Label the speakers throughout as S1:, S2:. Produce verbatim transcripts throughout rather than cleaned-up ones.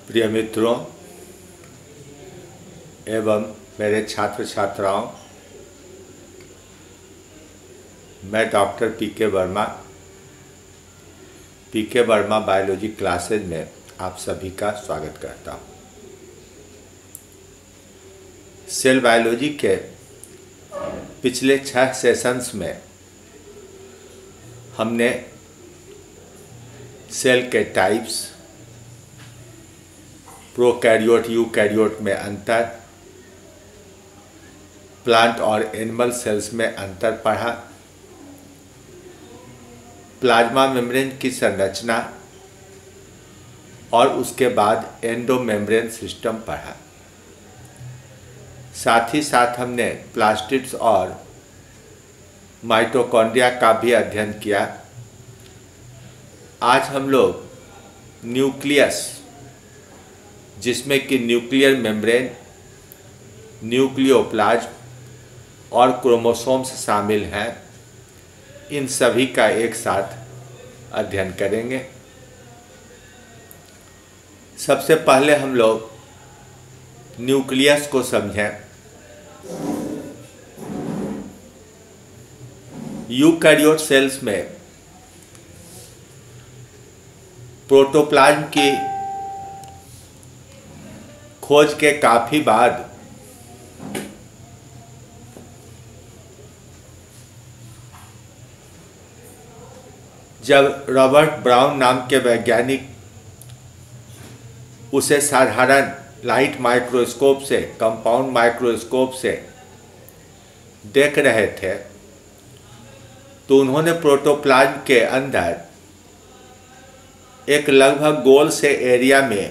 S1: प्रिय मित्रों एवं मेरे छात्र छात्राओं, मैं डॉक्टर पी के वर्मा पी के वर्मा बायोलॉजी क्लासेज में आप सभी का स्वागत करता हूँ। सेल बायोलॉजी के पिछले छह सेशंस में हमने सेल के टाइप्स, प्रोकैरियोट यूकैरियोट में अंतर, प्लांट और एनिमल सेल्स में अंतर पढ़ा, प्लाज्मा मेम्ब्रेन की संरचना और उसके बाद एंडोमेम्ब्रेन सिस्टम पढ़ा। साथ ही साथ हमने प्लास्टिड्स और माइटोकॉन्ड्रिया का भी अध्ययन किया। आज हम लोग न्यूक्लियस, जिसमें कि न्यूक्लियर मेम्ब्रेन, न्यूक्लियोप्लाज्म और क्रोमोसोम्स शामिल हैं, इन सभी का एक साथ अध्ययन करेंगे। सबसे पहले हम लोग न्यूक्लियस को समझें। यूकैरियोट सेल्स में प्रोटोप्लाज्म की खोज के काफी बाद जब रॉबर्ट ब्राउन नाम के वैज्ञानिक उसे साधारण लाइट माइक्रोस्कोप से, कंपाउंड माइक्रोस्कोप से देख रहे थे, तो उन्होंने प्रोटोप्लाज्म के अंदर एक लगभग गोल से एरिया में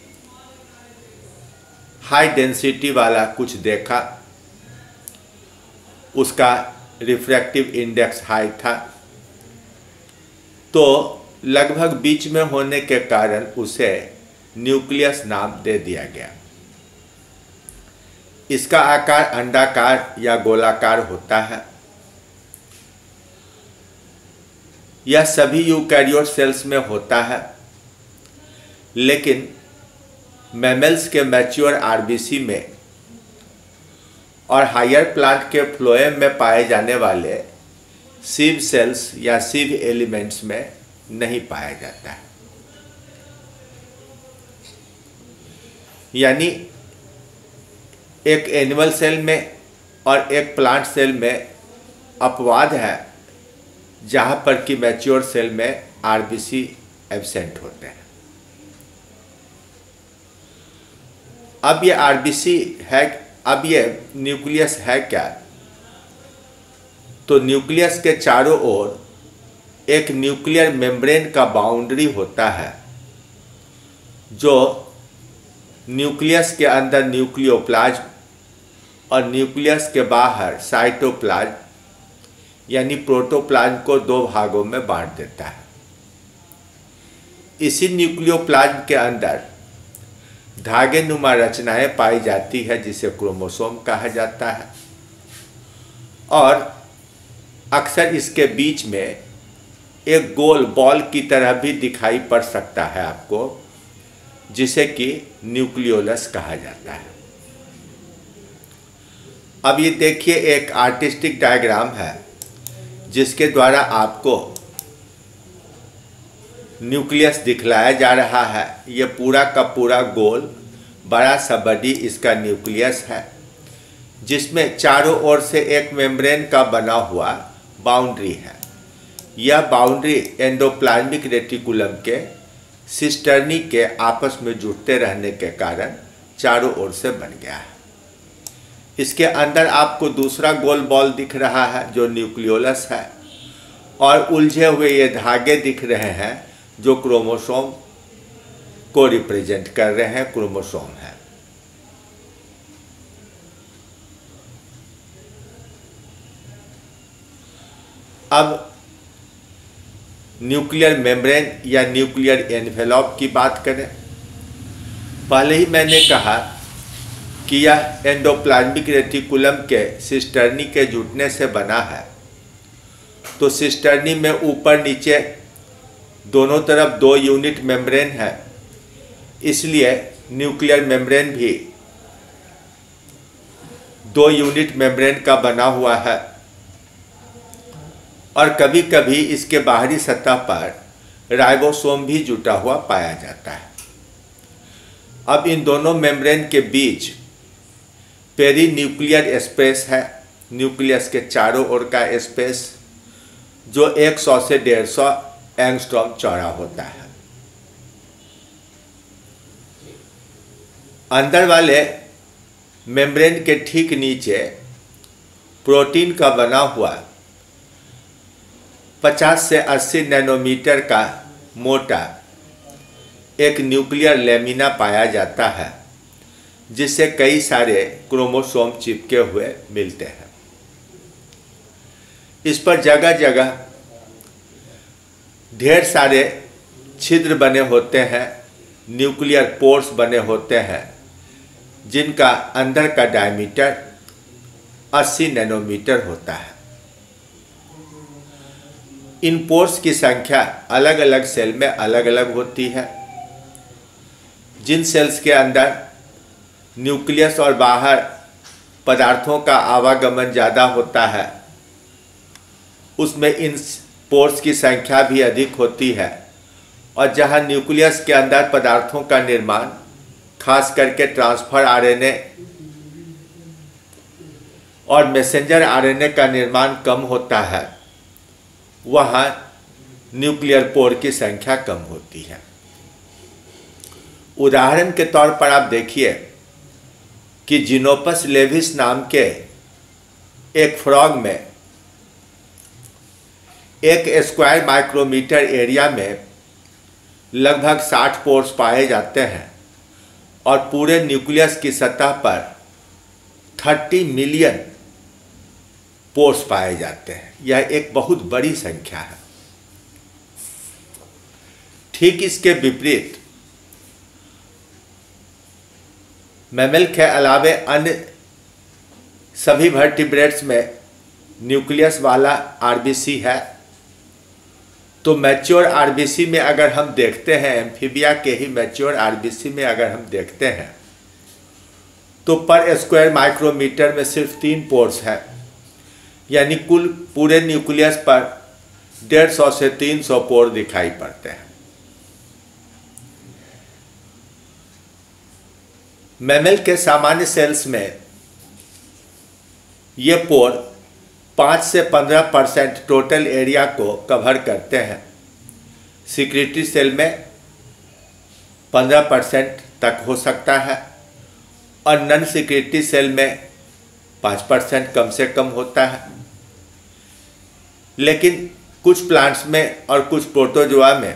S1: हाई डेंसिटी वाला कुछ देखा। उसका रिफ्रैक्टिव इंडेक्स हाई था, तो लगभग बीच में होने के कारण उसे न्यूक्लियस नाम दे दिया गया। इसका आकार अंडाकार या गोलाकार होता है। यह सभी यूकैरियोट सेल्स में होता है, लेकिन मैमल्स के मैच्योर आरबीसी में और हायर प्लांट के फ्लोएम में पाए जाने वाले सिव सेल्स या सिव एलिमेंट्स में नहीं पाया जाता है। यानी एक एनिमल सेल में और एक प्लांट सेल में अपवाद है, जहाँ पर कि मैच्योर सेल में आरबीसी एब्सेंट होते हैं। अब ये आरबीसी है, अब ये न्यूक्लियस है क्या? तो न्यूक्लियस के चारों ओर एक न्यूक्लियर मेम्ब्रेन का बाउंड्री होता है, जो न्यूक्लियस के अंदर न्यूक्लियोप्लाज्म और न्यूक्लियस के बाहर साइटोप्लाज्म यानी प्रोटोप्लाज्म को दो भागों में बांट देता है। इसी न्यूक्लियोप्लाज्म के अंदर धागे नुमा रचनाएं पाई जाती है, जिसे क्रोमोसोम कहा जाता है, और अक्सर इसके बीच में एक गोल बॉल की तरह भी दिखाई पड़ सकता है आपको, जिसे कि न्यूक्लियोलस कहा जाता है। अब ये देखिए, एक आर्टिस्टिक डायग्राम है जिसके द्वारा आपको न्यूक्लियस दिखलाया जा रहा है। ये पूरा का पूरा गोल बड़ा सा बॉडी इसका न्यूक्लियस है, जिसमें चारों ओर से एक मेम्ब्रेन का बना हुआ बाउंड्री है। यह बाउंड्री एंडोप्लाज्मिक रेटिकुलम के सिस्टर्नी के आपस में जुड़ते रहने के कारण चारों ओर से बन गया है। इसके अंदर आपको दूसरा गोल बॉल दिख रहा है, जो न्यूक्लियोलस है, और उलझे हुए ये धागे दिख रहे हैं, जो क्रोमोसोम को रिप्रेजेंट कर रहे हैं, क्रोमोसोम है। अब न्यूक्लियर मेम्ब्रेन या न्यूक्लियर एनवेलप की बात करें। पहले ही मैंने कहा कि यह एंडोप्लाज्मिक रेटिकुलम के सिस्टर्नी के जुटने से बना है। तो सिस्टर्नी में ऊपर नीचे दोनों तरफ दो यूनिट मेम्ब्रेन है। इसलिए न्यूक्लियर मेम्ब्रेन भी दो यूनिट मेम्ब्रेन का बना हुआ है और कभी कभी इसके बाहरी सतह पर राइबोसोम भी जुटा हुआ पाया जाता है। अब इन दोनों मेम्ब्रेन के बीच पेरी न्यूक्लियर स्पेस है, न्यूक्लियस के चारों ओर का स्पेस, जो सौ से डेढ़ सौ एंगस्ट्रॉम चौड़ा होता है। अंदर वाले मेम्ब्रेन के ठीक नीचे प्रोटीन का बना हुआ पचास से अस्सी नैनोमीटर का मोटा एक न्यूक्लियर लेमिना पाया जाता है, जिससे कई सारे क्रोमोसोम चिपके हुए मिलते हैं। इस पर जगह जगह ढेर सारे छिद्र बने होते हैं, न्यूक्लियर पोर्स बने होते हैं, जिनका अंदर का डायमीटर अस्सी नैनोमीटर होता है। इन पोर्स की संख्या अलग अलग सेल में अलग अलग होती है। जिन सेल्स के अंदर न्यूक्लियस और बाहर पदार्थों का आवागमन ज़्यादा होता है, उसमें इन पोर्स की संख्या भी अधिक होती है, और जहां न्यूक्लियस के अंदर पदार्थों का निर्माण, खास करके ट्रांसफर आरएनए और मैसेंजर आरएनए का निर्माण कम होता है, वहां न्यूक्लियर पोर की संख्या कम होती है। उदाहरण के तौर पर आप देखिए कि जिनोपस लेविस नाम के एक फ्रॉग में एक स्क्वायर माइक्रोमीटर एरिया में लगभग साठ पोर्स पाए जाते हैं और पूरे न्यूक्लियस की सतह पर तीस मिलियन पोर्स पाए जाते हैं। यह एक बहुत बड़ी संख्या है। ठीक इसके विपरीत मैमल के अलावे अन्य सभी वर्टिब्रेट्स में न्यूक्लियस वाला आरबीसी है। तो मैच्योर आरबीसी में अगर हम देखते हैं, एम्फीबिया के ही मैच्योर आरबीसी में अगर हम देखते हैं, तो पर स्क्वायर माइक्रोमीटर में सिर्फ तीन पोर्स हैं, यानी कुल पूरे न्यूक्लियस पर डेढ़ सौ से तीन सौ पोर दिखाई पड़ते हैं। मैमल के सामान्य सेल्स में ये पोर पाँच से पंद्रह परसेंट टोटल एरिया को कवर करते हैं। सिक्रीटरी सेल में पंद्रह परसेंट तक हो सकता है और नॉन सिक्रीटरी सेल में पाँच परसेंट कम से कम होता है। लेकिन कुछ प्लांट्स में और कुछ प्रोटोजोआ में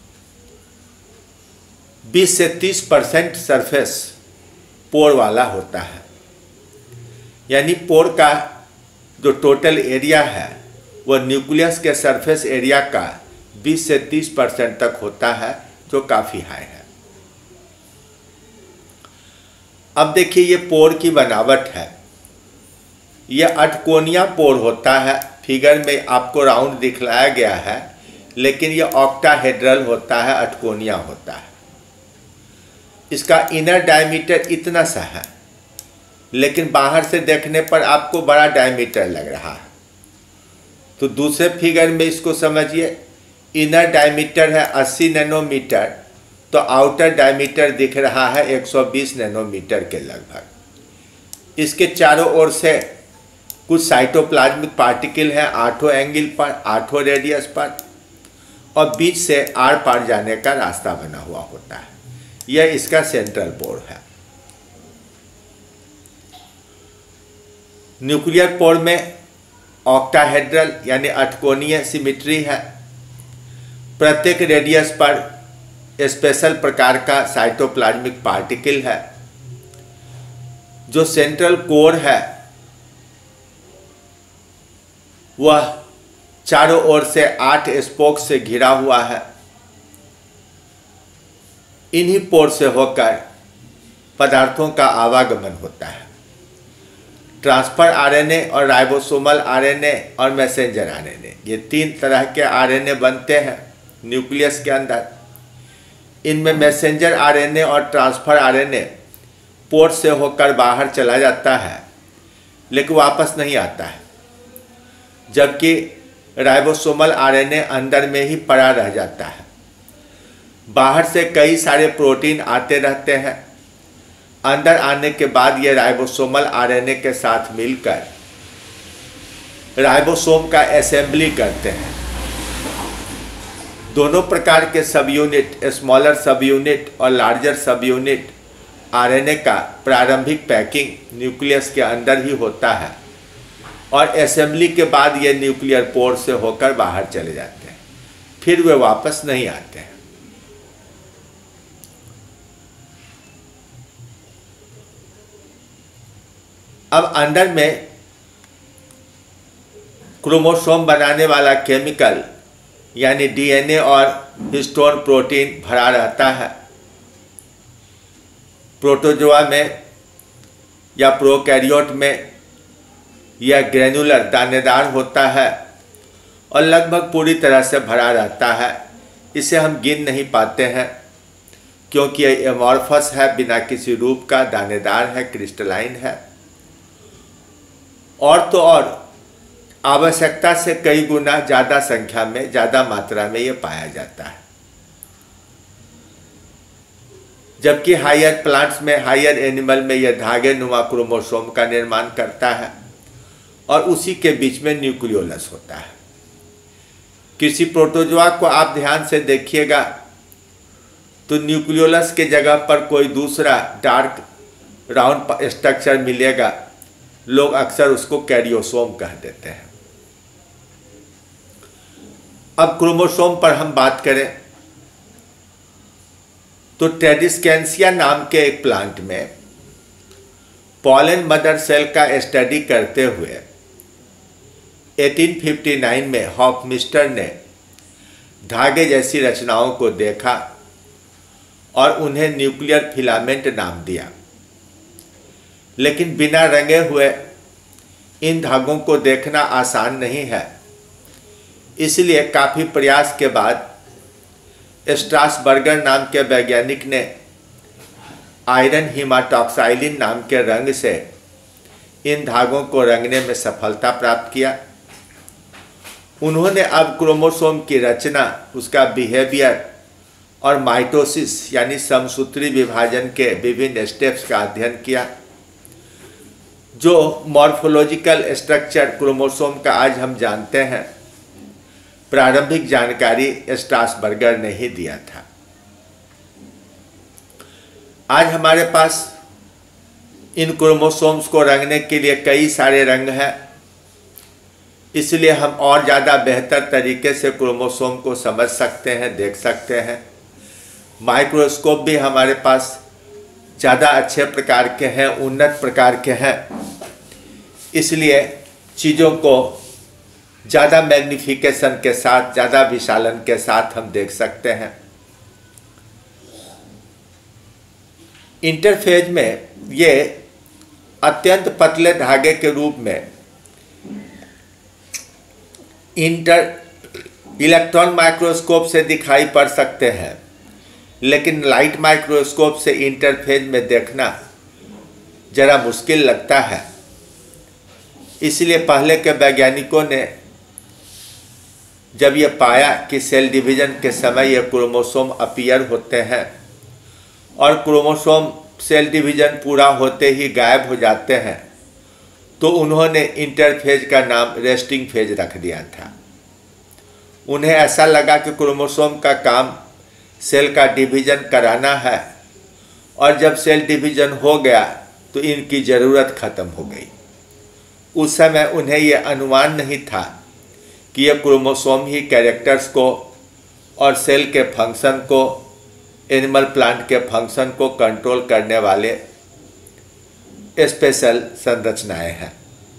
S1: बीस से तीस परसेंट सरफेस पोर वाला होता है, यानी पोर का जो टोटल एरिया है वह न्यूक्लियस के सरफेस एरिया का बीस से तीस परसेंट तक होता है, जो काफ़ी हाई है। अब देखिए ये पोर की बनावट है। यह अटकोनिया पोर होता है। फिगर में आपको राउंड दिखलाया गया है, लेकिन यह ऑक्टाहेड्रल होता है, अटकोनिया होता है। इसका इनर डायमीटर इतना सा है, लेकिन बाहर से देखने पर आपको बड़ा डायमीटर लग रहा है। तो दूसरे फिगर में इसको समझिए, इनर डायमीटर है अस्सी नैनोमीटर, तो आउटर डायमीटर दिख रहा है एक सौ बीस नैनोमीटर के लगभग। इसके चारों ओर से कुछ साइटोप्लाज्मिक पार्टिकल हैं, आठों एंगल पर, आठों रेडियस पर, और बीच से आर पार जाने का रास्ता बना हुआ होता है। यह इसका सेंट्रल पोर है। न्यूक्लियर पोर में ऑक्टाहेड्रल यानी अटकोनीय सिमिट्री है। प्रत्येक रेडियस पर स्पेशल प्रकार का साइटोप्लाज्मिक पार्टिकल है। जो सेंट्रल कोर है वह चारों ओर से आठ स्पोक से घिरा हुआ है। इन्हीं पोर से होकर पदार्थों का आवागमन होता है। ट्रांसफर आरएनए और राइबोसोमल आरएनए और मैसेंजर आरएनए, ये तीन तरह के आरएनए बनते हैं न्यूक्लियस के अंदर। इनमें मैसेंजर आरएनए और ट्रांसफर आरएनए पोर्ट से होकर बाहर चला जाता है लेकिन वापस नहीं आता है, जबकि राइबोसोमल आरएनए अंदर में ही पड़ा रह जाता है। बाहर से कई सारे प्रोटीन आते रहते हैं, अंदर आने के बाद ये राइबोसोमल आरएनए के साथ मिलकर राइबोसोम का असेंबली करते हैं। दोनों प्रकार के subunit, smaller subunit और लार्जर सब यूनिट आरएनए का प्रारंभिक पैकिंग न्यूक्लियस के अंदर ही होता है और असेंबली के बाद ये न्यूक्लियर पोर से होकर बाहर चले जाते हैं, फिर वे वापस नहीं आते हैं। अब अंदर में क्रोमोसोम बनाने वाला केमिकल यानी डीएनए और हिस्टोन प्रोटीन भरा रहता है। प्रोटोजोआ में या प्रोकैरियोट में यह ग्रेनुलर दानेदार होता है और लगभग पूरी तरह से भरा रहता है। इसे हम गिन नहीं पाते हैं क्योंकि यह एमॉर्फस है, बिना किसी रूप का, दानेदार है, क्रिस्टलाइन है और तो और आवश्यकता से कई गुना ज़्यादा संख्या में, ज़्यादा मात्रा में ये पाया जाता है। जबकि हायर प्लांट्स में, हायर एनिमल में यह धागे नुमा क्रोमोसोम का निर्माण करता है और उसी के बीच में न्यूक्लियोलस होता है। किसी प्रोटोजोआ को आप ध्यान से देखिएगा तो न्यूक्लियोलस के जगह पर कोई दूसरा डार्क राउंड स्ट्रक्चर मिलेगा। लोग अक्सर उसको कैरियोसोम कह देते हैं। अब क्रोमोसोम पर हम बात करें तो ट्रेडिस्केंसिया नाम के एक प्लांट में पॉलन मदर सेल का स्टडी करते हुए अठारह सौ उनसठ में हॉफमिस्टर ने धागे जैसी रचनाओं को देखा और उन्हें न्यूक्लियर फिलामेंट नाम दिया। लेकिन बिना रंगे हुए इन धागों को देखना आसान नहीं है, इसलिए काफ़ी प्रयास के बाद स्ट्रासबर्गर नाम के वैज्ञानिक ने आयरन हीमाटॉक्साइलिन नाम के रंग से इन धागों को रंगने में सफलता प्राप्त किया। उन्होंने अब क्रोमोसोम की रचना, उसका बिहेवियर और माइटोसिस यानी समसूत्री विभाजन के विभिन्न स्टेप्स का अध्ययन किया। जो मॉर्फोलॉजिकल स्ट्रक्चर क्रोमोसोम का आज हम जानते हैं, प्रारंभिक जानकारी स्ट्रासबर्गर ने ही दिया था। आज हमारे पास इन क्रोमोसोम्स को रंगने के लिए कई सारे रंग हैं, इसलिए हम और ज़्यादा बेहतर तरीके से क्रोमोसोम को समझ सकते हैं, देख सकते हैं। माइक्रोस्कोप भी हमारे पास ज़्यादा अच्छे प्रकार के हैं, उन्नत प्रकार के हैं, इसलिए चीज़ों को ज़्यादा मैग्निफिकेशन के साथ, ज़्यादा विशालन के साथ हम देख सकते हैं। इंटरफेज में ये अत्यंत पतले धागे के रूप में इंटर इलेक्ट्रॉन माइक्रोस्कोप से दिखाई पड़ सकते हैं, लेकिन लाइट माइक्रोस्कोप से इंटरफेज में देखना ज़रा मुश्किल लगता है। इसलिए पहले के वैज्ञानिकों ने जब ये पाया कि सेल डिवीजन के समय ये क्रोमोसोम अपीयर होते हैं और क्रोमोसोम सेल डिवीजन पूरा होते ही गायब हो जाते हैं, तो उन्होंने इंटरफेज का नाम रेस्टिंग फेज रख दिया था। उन्हें ऐसा लगा कि क्रोमोसोम का काम सेल का डिवीजन कराना है और जब सेल डिवीजन हो गया तो इनकी ज़रूरत ख़त्म हो गई। उस समय उन्हें यह अनुमान नहीं था कि यह क्रोमोसोम ही कैरेक्टर्स को और सेल के फंक्शन को, एनिमल प्लांट के फंक्शन को कंट्रोल करने वाले स्पेशल संरचनाएं हैं।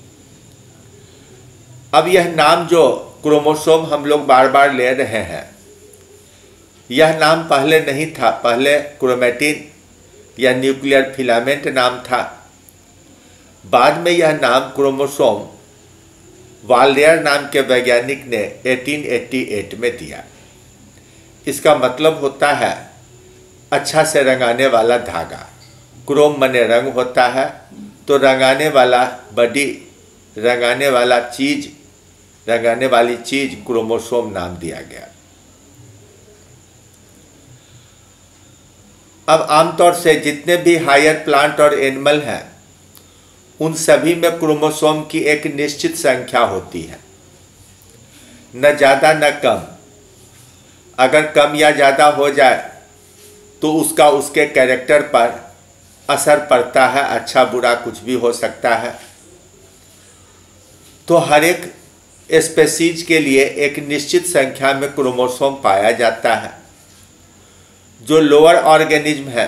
S1: अब यह नाम जो क्रोमोसोम हम लोग बार बार ले रहे हैं, यह नाम पहले नहीं था। पहले क्रोमैटिन या न्यूक्लियर फिलामेंट नाम था। बाद में यह नाम क्रोमोसोम वाल्डेयर नाम के वैज्ञानिक ने अठारह सौ अट्ठासी में दिया। इसका मतलब होता है अच्छा से रंगाने वाला धागा, क्रोम मने रंग होता है, तो रंगाने वाला बॉडी, रंगाने वाला चीज, रंगाने वाली चीज क्रोमोसोम नाम दिया गया। अब आमतौर से जितने भी हायर प्लांट और एनिमल हैं उन सभी में क्रोमोसोम की एक निश्चित संख्या होती है, न ज़्यादा न कम। अगर कम या ज़्यादा हो जाए तो उसका उसके कैरेक्टर पर असर पड़ता है, अच्छा बुरा कुछ भी हो सकता है। तो हर एक स्पेसीज के लिए एक निश्चित संख्या में क्रोमोसोम पाया जाता है। जो लोअर ऑर्गेनिज्म है,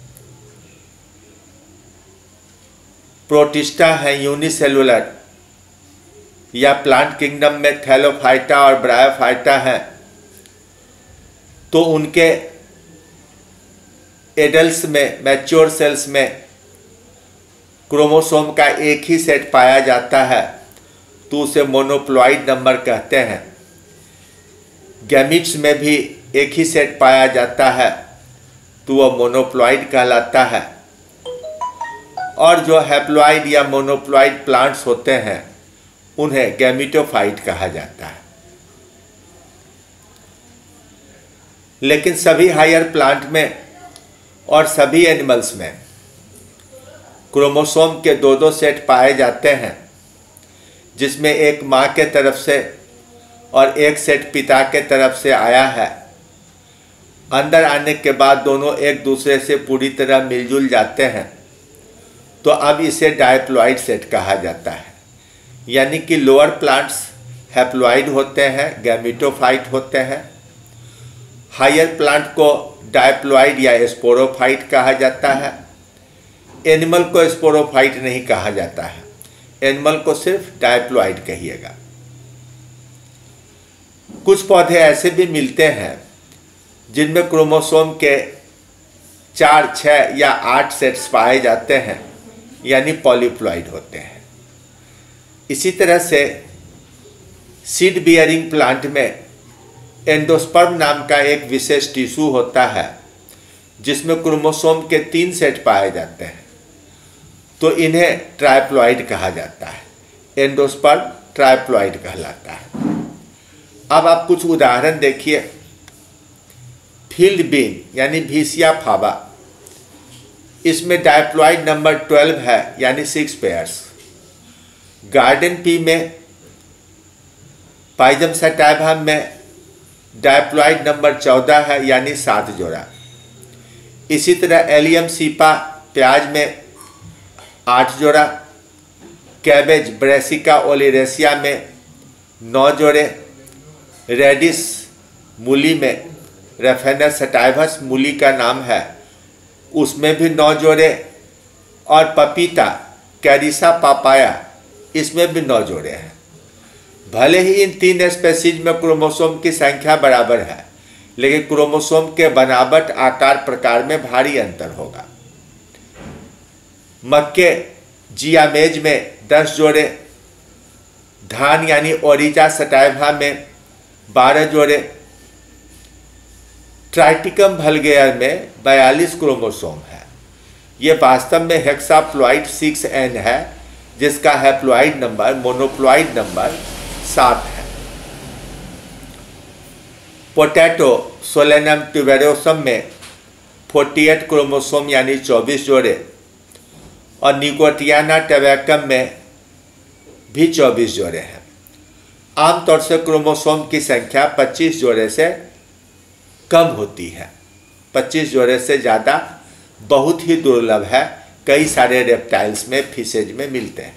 S1: प्रोटिस्टा है, यूनिसेलुलर, या प्लांट किंगडम में थैलोफाइटा और ब्रायोफाइटा है, तो उनके एडल्ट्स में, मैच्योर सेल्स में क्रोमोसोम का एक ही सेट पाया जाता है, तो उसे मोनोप्लॉइड नंबर कहते हैं। गैमीट्स में भी एक ही सेट पाया जाता है तो वह मोनोप्लॉइड कहलाता है। और जो हैप्लॉइड या मोनोप्लॉइड प्लांट्स होते हैं उन्हें गैमीटोफाइट कहा जाता है। लेकिन सभी हायर प्लांट में और सभी एनिमल्स में क्रोमोसोम के दो दो सेट पाए जाते हैं, जिसमें एक माँ के तरफ से और एक सेट पिता के तरफ से आया है। अंदर आने के बाद दोनों एक दूसरे से पूरी तरह मिलजुल जाते हैं, तो अब इसे डायप्लॉइड सेट कहा जाता है। यानी कि लोअर प्लांट्स हैप्लॉइड होते हैं, गैमीटोफाइट होते हैं। हायर प्लांट को डायप्लॉइड या स्पोरोफाइट कहा जाता है। एनिमल को स्पोरोफाइट नहीं कहा जाता है, एनिमल को सिर्फ डायप्लॉइड कहिएगा। कुछ पौधे ऐसे भी मिलते हैं जिनमें क्रोमोसोम के चार, छः या आठ सेट्स पाए जाते हैं, यानी पॉलीप्लॉइड होते हैं। इसी तरह से सीड बियरिंग प्लांट में एंडोस्पर्म नाम का एक विशेष टिश्यू होता है जिसमें क्रोमोसोम के तीन सेट पाए जाते हैं, तो इन्हें ट्राइप्लॉइड कहा जाता है। एंडोस्पर्म ट्राइप्लॉइड कहलाता है। अब आप कुछ उदाहरण देखिए। फील्ड बीन यानी भीसिया फाबा, इसमें डायप्लॉइड नंबर ट्वेल्व है, यानी सिक्स पेयर्स। गार्डन पी में, पाइजम सटाइवा में डायप्लॉइड नंबर चौदह है, यानी सात जोड़ा। इसी तरह एलियम सीपा प्याज में आठ जोड़ा। कैबेज ब्रेसिका ओलिरेसिया में नौ जोड़े। रेडिस मूली में, रेफेनस सटाइवस मूली का नाम है, उसमें भी नौ जोड़े। और पपीता कैरिसा पापाया, इसमें भी नौ जोड़े हैं। भले ही इन तीन स्पेसीज में क्रोमोसोम की संख्या बराबर है, लेकिन क्रोमोसोम के बनावट, आकार, प्रकार में भारी अंतर होगा। मक्के जियामेज में दस जोड़े। धान यानी ओरिजा सटाइवा में बारह जोड़े। ट्राइटिकम वल्गेयर में बयालीस क्रोमोसोम है। ये वास्तव में हेक्साप्लॉइड सिक्स एन है, जिसका हैप्लॉइड नंबर, मोनोप्लॉइड नंबर सात है। पोटैटो सोलेनम ट्यूबेरोसम में अड़तालीस क्रोमोसोम यानी चौबीस जोड़े। और निकोटियाना टबैकम में भी चौबीस जोड़े हैं। आमतौर से क्रोमोसोम की संख्या पच्चीस जोड़े से कम होती है। पच्चीस जोड़े से ज़्यादा बहुत ही दुर्लभ है, कई सारे रेप्टाइल्स में, फिशेज में मिलते हैं।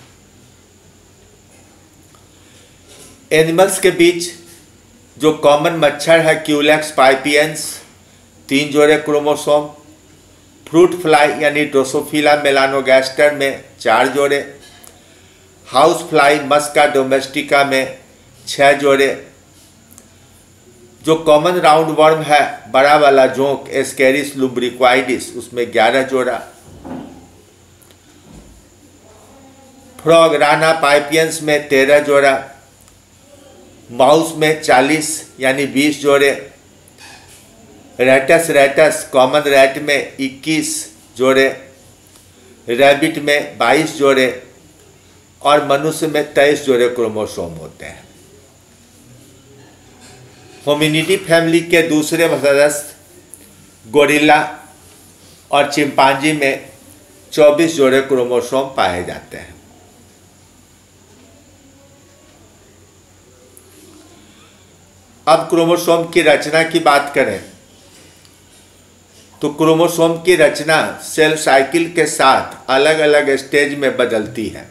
S1: एनिमल्स के बीच जो कॉमन मच्छर है क्यूलेक्स पाइपियंस, तीन जोड़े क्रोमोसोम। फ्रूट फ्लाई यानी ड्रोसोफिला मेलानोगैस्टर में चार जोड़े। हाउस फ्लाई मस्का डोमेस्टिका में छः जोड़े। जो कॉमन राउंड वर्म है, बड़ा वाला जोंक एस्केरिस लुब्रिक्वाइडिस, उसमें ग्यारह जोड़ा। फ्रॉग राना पाइपियंस में तेरह जोड़ा। माउस में चालीस यानी बीस जोड़े। रैटस रैटस कॉमन रैट में इक्कीस जोड़े, रैबिट में बाईस जोड़े और मनुष्य में तेईस जोड़े क्रोमोसोम होते हैं। होमिनिडी फैमिली के दूसरे सदस्य गोरिल्ला और चिंपांजी में चौबीस जोड़े क्रोमोसोम पाए जाते हैं। अब क्रोमोसोम की रचना की बात करें तो क्रोमोसोम की रचना सेल साइकिल के साथ अलग अलग स्टेज में बदलती है,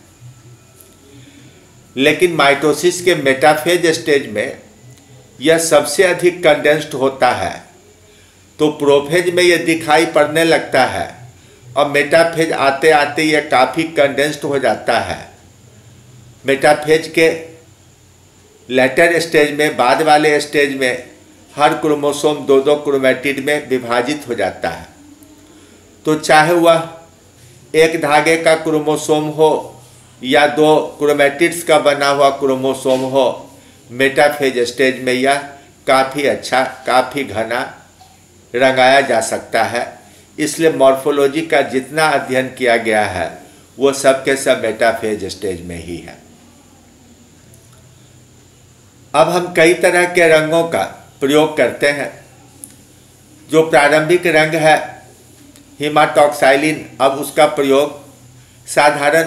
S1: लेकिन माइटोसिस के मेटाफेज स्टेज में यह सबसे अधिक कंडेंस्ड होता है, तो प्रोफेज में यह दिखाई पड़ने लगता है और मेटाफेज आते आते यह काफ़ी कंडेंस्ड हो जाता है। मेटाफेज के लेटर स्टेज में, बाद वाले स्टेज में हर क्रोमोसोम दो दो क्रोमेटिड में विभाजित हो जाता है। तो चाहे वह एक धागे का क्रोमोसोम हो या दो क्रोमेटिड्स का बना हुआ क्रोमोसोम हो, मेटाफेज स्टेज में यह काफ़ी अच्छा, काफ़ी घना रंगाया जा सकता है। इसलिए मॉर्फोलॉजी का जितना अध्ययन किया गया है वो सब के सब मेटाफेज स्टेज में ही है। अब हम कई तरह के रंगों का प्रयोग करते हैं। जो प्रारंभिक रंग है हीमाटॉक्साइलिन, अब उसका प्रयोग साधारण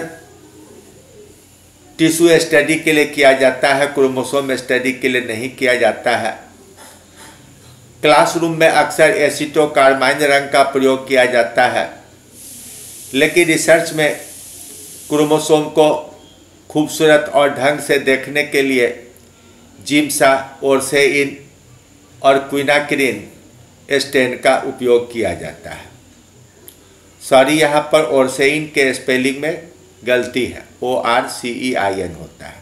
S1: टिश्यू स्टडी के लिए किया जाता है, क्रोमोसोम स्टडी के लिए नहीं किया जाता है। क्लासरूम में अक्सर एसिटोकार्माइन रंग का प्रयोग किया जाता है, लेकिन रिसर्च में क्रोमोसोम को खूबसूरत और ढंग से देखने के लिए जिम्सा, ओर्सेइन और क्विनाक्रिन स्टेन का उपयोग किया जाता है। सॉरी, यहाँ पर ओर्सेइन के स्पेलिंग में गलती है, O R C E I N होता है।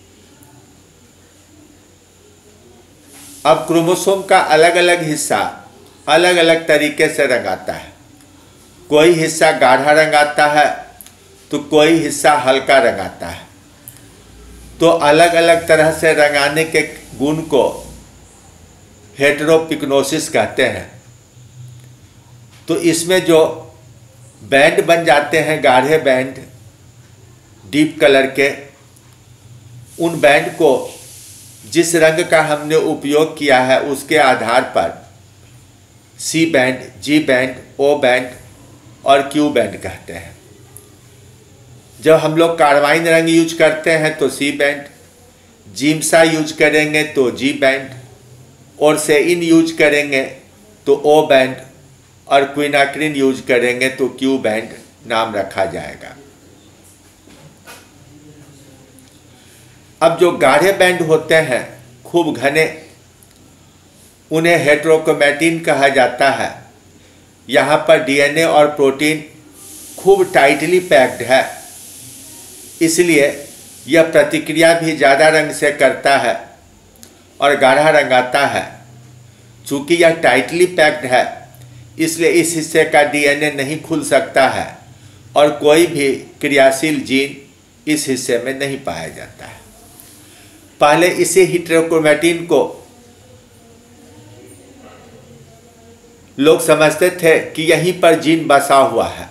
S1: अब क्रोमोसोम का अलग अलग हिस्सा अलग अलग तरीके से रंगाता है। कोई हिस्सा गाढ़ा रंगाता है तो कोई हिस्सा हल्का रंगाता है। तो अलग अलग तरह से रंगाने के गुण को हेटेरोपिग्नोसिस कहते हैं। तो इसमें जो बैंड बन जाते हैं, गाढ़े बैंड डीप कलर के, उन बैंड को जिस रंग का हमने उपयोग किया है उसके आधार पर C band, G band, O band और क्यू बैंड कहते हैं। जब हम लोग कार्बाइन रंग यूज करते हैं तो सी बैंड, जिम्सा यूज करेंगे तो जी बैंड, और सेइन यूज करेंगे तो ओ बैंड और क्विनाक्रिन यूज करेंगे तो क्यू बैंड नाम रखा जाएगा। अब जो गाढ़े बैंड होते हैं खूब घने, उन्हें हेटेरोक्रोमैटिन कहा जाता है। यहाँ पर डीएनए और प्रोटीन खूब टाइटली पैक्ड है, इसलिए यह प्रतिक्रिया भी ज़्यादा रंग से करता है और गाढ़ा रंगाता है। चूँकि यह टाइटली पैक्ड है इसलिए इस हिस्से का डीएनए नहीं खुल सकता है और कोई भी क्रियाशील जीन इस हिस्से में नहीं पाया जाता है। पहले इसे हेटेरोक्रोमैटिन को लोग समझते थे कि यहीं पर जीन बसा हुआ है।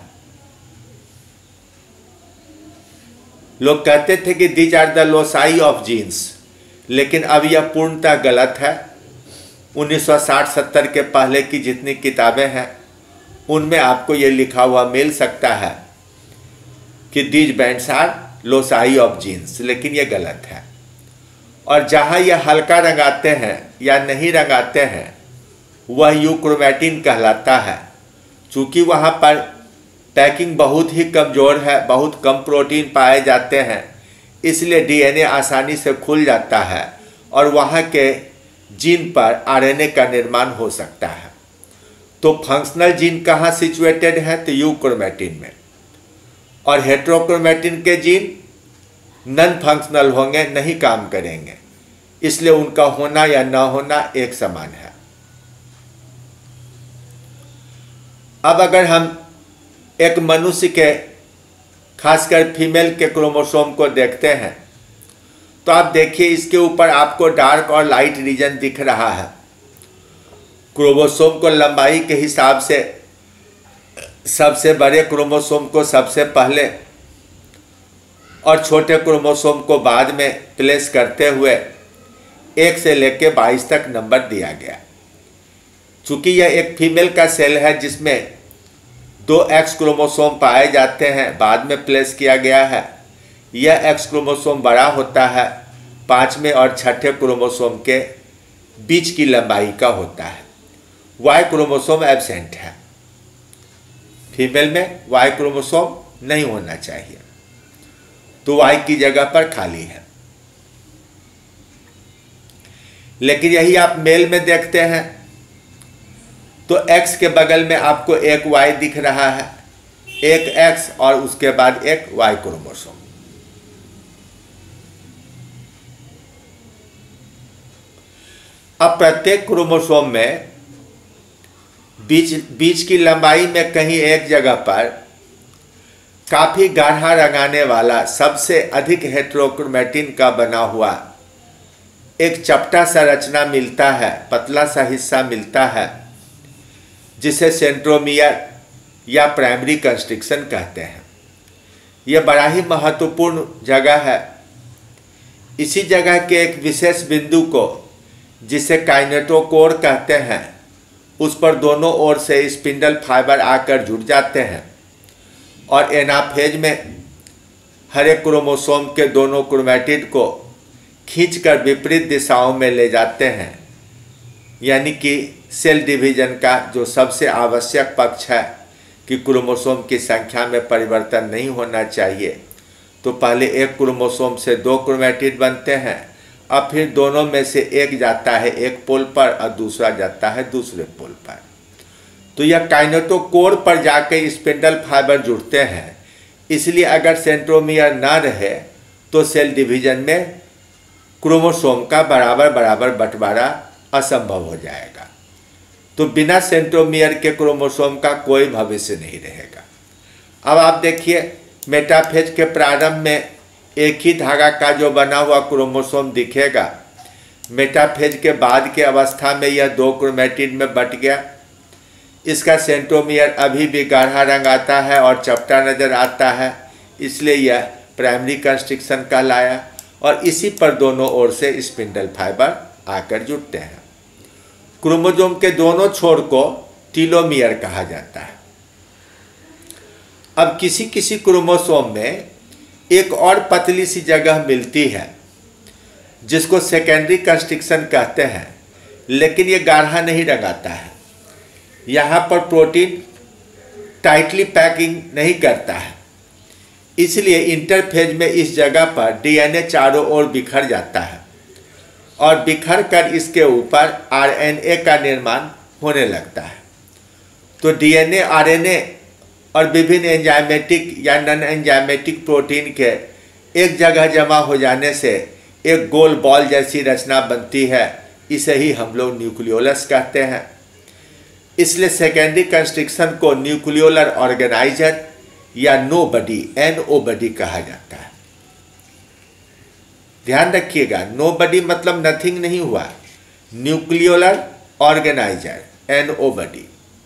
S1: लोग कहते थे कि these are the loci of genes, लेकिन अब यह पूर्णतः गलत है। उन्नीस सौ साठ सत्तर के पहले की जितनी किताबें हैं उनमें आपको ये लिखा हुआ मिल सकता है कि these bands are loci of genes, लेकिन ये गलत है। और जहाँ यह हल्का रंगाते हैं या नहीं रंगाते हैं वह यूक्रोमैटिन कहलाता है। चूँकि वहाँ पर पैकिंग बहुत ही कमज़ोर है, बहुत कम प्रोटीन पाए जाते हैं, इसलिए डीएनए आसानी से खुल जाता है और वहाँ के जीन पर आरएनए का निर्माण हो सकता है। तो फंक्शनल जीन कहाँ सिचुएटेड है? तो यूक्रोमैटिन में। और हेटेरोक्रोमैटिन के जीन नॉन फंक्शनल होंगे, नहीं काम करेंगे, इसलिए उनका होना या ना होना एक समान है। अब अगर हम एक मनुष्य के खासकर फीमेल के क्रोमोसोम को देखते हैं तो आप देखिए इसके ऊपर आपको डार्क और लाइट रीजन दिख रहा है। क्रोमोसोम को लंबाई के हिसाब से सबसे बड़े क्रोमोसोम को सबसे पहले और छोटे क्रोमोसोम को बाद में प्लेस करते हुए एक से लेकर बाईस तक नंबर दिया गया। चूंकि यह एक फीमेल का सेल है जिसमें दो एक्स क्रोमोसोम पाए जाते हैं, बाद में प्लेस किया गया है। यह एक्स क्रोमोसोम बड़ा होता है, पाँचवें और छठे क्रोमोसोम के बीच की लंबाई का होता है। वाई क्रोमोसोम एब्सेंट है, फीमेल में वाई क्रोमोसोम नहीं होना चाहिए, तो वाई की जगह पर खाली है। लेकिन यही आप मेल में देखते हैं तो एक्स के बगल में आपको एक वाई दिख रहा है, एक एक्स और उसके बाद एक वाई क्रोमोसोम। अब प्रत्येक क्रोमोसोम में बीच बीच की लंबाई में कहीं एक जगह पर काफी गाढ़ा रंगाने वाला सबसे अधिक हेटेरोक्रोमैटिन का बना हुआ एक चपटा सा रचना मिलता है, पतला सा हिस्सा मिलता है, जिसे सेंट्रोमियर या प्राइमरी कंस्ट्रिक्शन कहते हैं। यह बड़ा ही महत्वपूर्ण जगह है। इसी जगह के एक विशेष बिंदु को, जिसे काइनेटोकोर कहते हैं, उस पर दोनों ओर से स्पिंडल फाइबर आकर जुड़ जाते हैं और एनाफेज में हर एक क्रोमोसोम के दोनों क्रोमैटिड को खींचकर विपरीत दिशाओं में ले जाते हैं। यानी कि सेल डिवीजन का जो सबसे आवश्यक पक्ष है कि क्रोमोसोम की संख्या में परिवर्तन नहीं होना चाहिए, तो पहले एक क्रोमोसोम से दो क्रोमैटिड बनते हैं, अब फिर दोनों में से एक जाता है एक पोल पर और दूसरा जाता है दूसरे पोल पर। तो यह काइनेटोकोर पर जाकर स्पिंडल फाइबर जुड़ते हैं। इसलिए अगर सेंट्रोमियर ना रहे तो सेल डिवीजन में क्रोमोसोम का बराबर बराबर बंटवारा असंभव हो जाएगा। तो बिना सेंट्रोमियर के क्रोमोसोम का कोई भविष्य नहीं रहेगा। अब आप देखिए, मेटाफेज के प्रारंभ में एक ही धागा का जो बना हुआ क्रोमोसोम दिखेगा, मेटाफेज के बाद के अवस्था में यह दो क्रोमैटिड में बट गया। इसका सेंट्रोमियर अभी भी गाढ़ा रंग आता है और चपटा नजर आता है, इसलिए यह प्राइमरी कंस्ट्रिक्शन कहलाया। और इसी पर दोनों ओर से स्पिंडल फाइबर आकर जुड़ते हैं। क्रोमोसोम के दोनों छोर को टीलोमियर कहा जाता है। अब किसी किसी क्रोमोसोम में एक और पतली सी जगह मिलती है जिसको सेकेंडरी कंस्ट्रिक्शन कहते हैं, लेकिन ये गाढ़ा नहीं रंगाता है। यहाँ पर प्रोटीन टाइटली पैकिंग नहीं करता है, इसलिए इंटरफेज में इस जगह पर डीएनए चारों ओर बिखर जाता है और बिखर कर इसके ऊपर आरएनए का निर्माण होने लगता है। तो डीएनए, आरएनए और विभिन्न एंजाइमेटिक या नॉन एंजाइमेटिक प्रोटीन के एक जगह जमा हो जाने से एक गोल बॉल जैसी रचना बनती है। इसे ही हम लोग न्यूक्लियोलस कहते हैं। इसलिए सेकेंडरी कंस्ट्रिक्शन को न्यूक्लियोलर ऑर्गेनाइजर या नोबडी, एन ओ बडी कहा जाता है। ध्यान रखिएगा, नोबडी मतलब नथिंग नहीं हुआ, nucleolar organiser, N O body.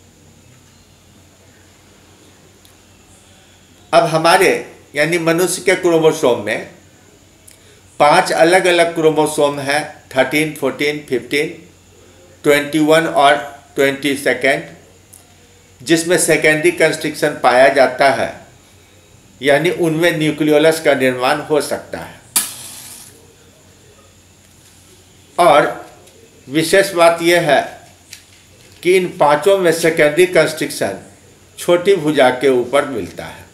S1: अब हमारे यानी मनुष्य के क्रोमोसोम में पांच अलग अलग क्रोमोसोम हैं, thirteen, fourteen, fifteen, twenty one और ट्वेंटी सेकेंड, जिसमें सेकेंडरी कंस्ट्रिक्शन पाया जाता है, यानी उनमें न्यूक्लियोलस का निर्माण हो सकता है। और विशेष बात यह है कि इन पांचों में सेकेंडरी कंस्ट्रिक्शन छोटी भुजा के ऊपर मिलता है।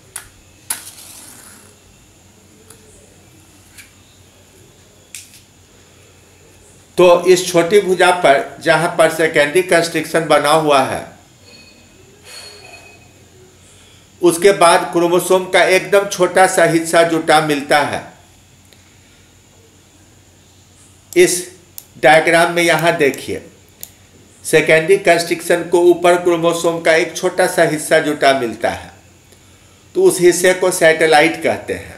S1: तो इस छोटी भुजा पर जहां पर सेकेंडरी कंस्ट्रिक्शन बना हुआ है, उसके बाद क्रोमोसोम का एकदम छोटा सा हिस्सा जुटा मिलता है। इस डायग्राम में यहां देखिए, सेकेंडरी कंस्ट्रिक्शन को ऊपर क्रोमोसोम का एक छोटा सा हिस्सा जुटा मिलता है, तो उस हिस्से को सैटेलाइट कहते हैं।